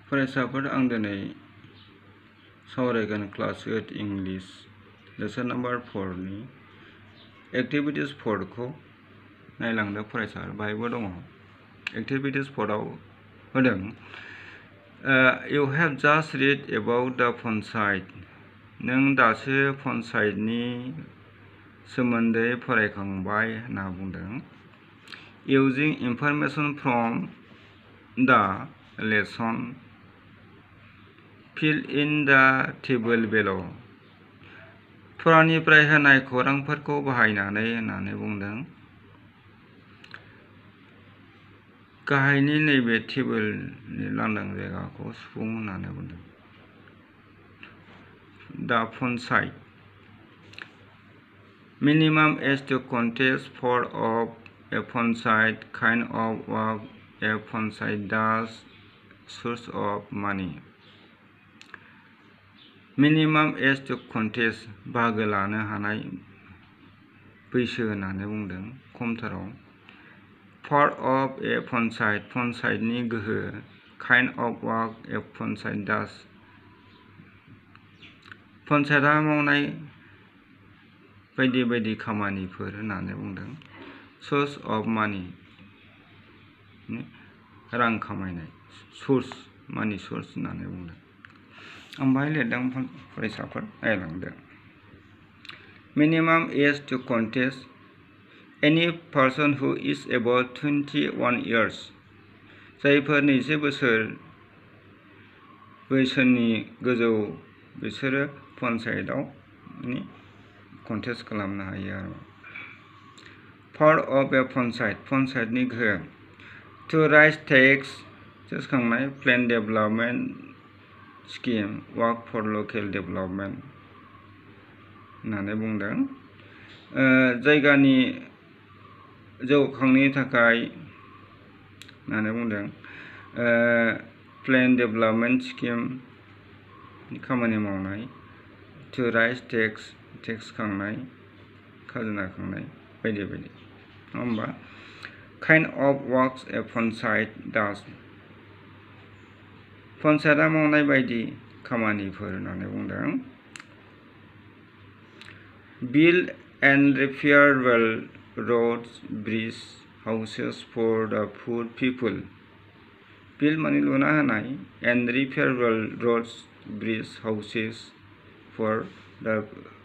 फरायसाफोर आं दिनै सावरायगोन क्लास 8 इंलिश लेसन नम्बर 4 नि एक्टिविटीज 4 खौ नायलांदो फरायसा बाहायबो दङ एक्टिविटीज 4 आव होदों you have just read about the panchayat नों दासो पंचायतनि सोमोन्दै फरायखांबाय होनना बुंदों using information from the lesson fill in the table below फरानिफ्राय होनाय खौरांफोरखौ बाहायनानै होननानै बुंदों गाहायनि नैबे टेबोलनि लांदां जायगाखौ सुफुं होननानै बुंदों दा panchayat minimum age to contest for of a panchayat kind of work a panchayat does source of money minimum age to contest बाहागो लानो हानाय बैसो होननानै बुंदों खमथाराव part of a पंचायतनि गोहो kind of work a panchayat does पंचायतआ मावनाय बायदि बायदि खामानिफोर होननानै बुंदों source of money रां खामायनाय source money source होननानै बुंदों आं बाहाय लिरदों फरायसाफोर नायलांदों minimum age to contest any person who is about 21 years जायफोर 20 बोसोर बैसोनि गोजौ बिसोरो पंचायतआव कन्टेस्ट खालामनो हायो आरो part of a पंचायतनि गोहो to raise tax जसखांनाय plan development scheme work for local development होननानै बुंदों जायगानि जौगाखांनायनि थाखाय होननानै बुंदों plan development scheme खामानि मावनाय to raise tax खांनाय खाजोना खांनाय बायदि बायदि नङा होमबा kind of works a panchayat does पंचायतआ मावनाय बायदि खामानिफोर होननानै बुंदों build and repair well roads bridges houses for the poor people build माने लुना होनाय and repair well roads bridges houses for the